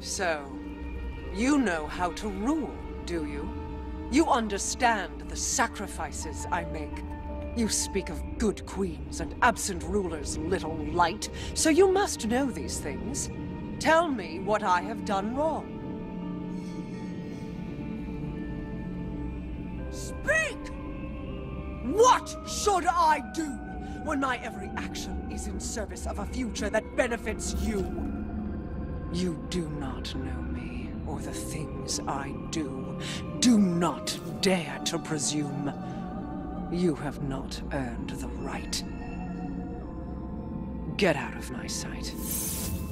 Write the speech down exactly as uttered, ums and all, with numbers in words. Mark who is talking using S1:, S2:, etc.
S1: So, you know how to rule, do you? You understand the sacrifices I make. You speak of good queens and absent rulers, little light, so you must know these things. Tell me what I have done wrong. Speak! What should I do when my every action is in service of a future that benefits you? You do not know me, or the things I do. Do not dare to presume. You have not earned the right. Get out of my sight.